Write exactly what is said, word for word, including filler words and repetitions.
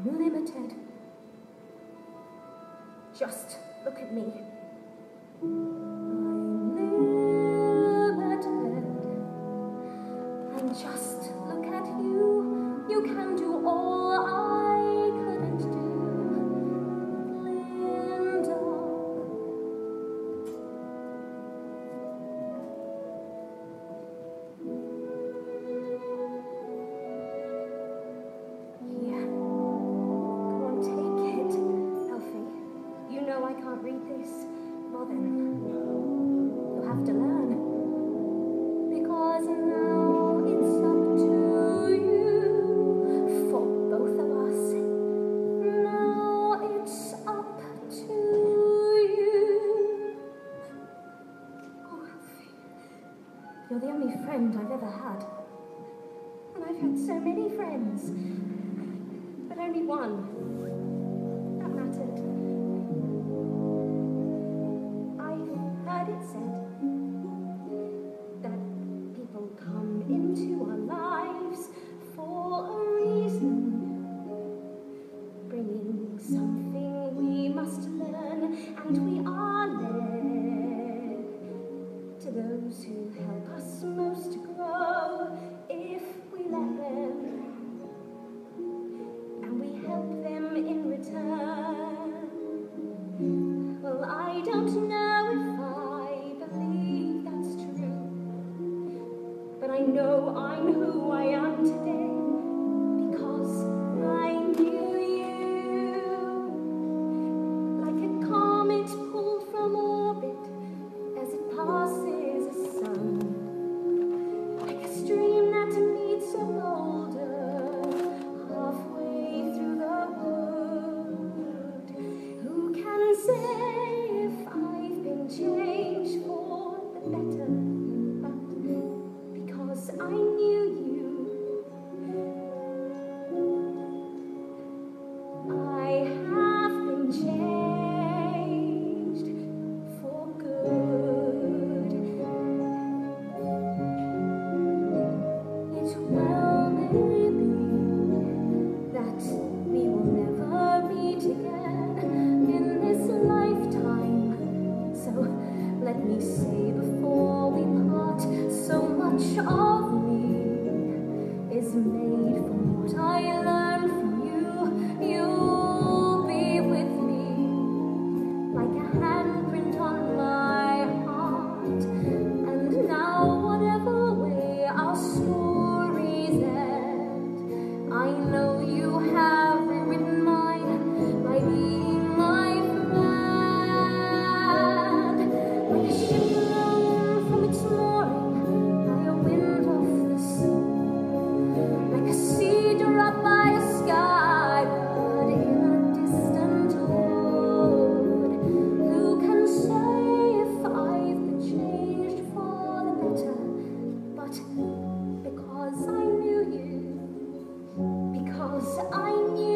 unlimited. Just look at me. I'm limited. And just look at you. You can do all I couldn't do. Linda. Here. Go on, take it, Elfie. You know I can't read this. Well then, you'll have to learn. Because now it's up to you, for both of us. Now it's up to you. Oh, Elfie, you're the only friend I've ever had. And I've had so many friends, but only one that mattered. I've heard it said that people come into our lives for a reason, bringing something we must learn, and we are led to those who help us most to grow if we let them, and we help them in return. Well, I don't know if I believe that's true, but I know I'm who I am today because I knew you. Like a comet pulled from orbit as it passes a sun, like a stream that meets a boulder halfway through the wood. Who can say if I've been changed for the better? But because I knew you, I have been changed for good. It well may be that we will never meet again in this lifetime. So let me say before we part, so much of me is made from what I learned from you. You'll be with me like a handprint on my heart. And now whatever way our stories end, I know you have rewritten mine by being my friend. Like a ship blown from its mooring by a wind off the sea, like a seed dropped by a skybird in a distant wood. Who can say if I've been changed for the better? But because I knew you, because I knew